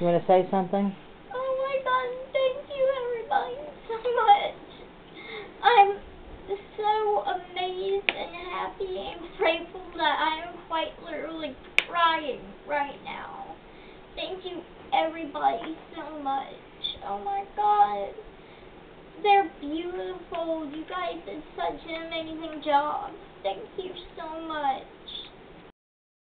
You want to say something? Oh my God, thank you everybody so much. I'm so amazed and happy and grateful that I am quite literally crying right now. Thank you everybody so much. Oh my God. They're beautiful. You guys did such an amazing job. Thank you so much.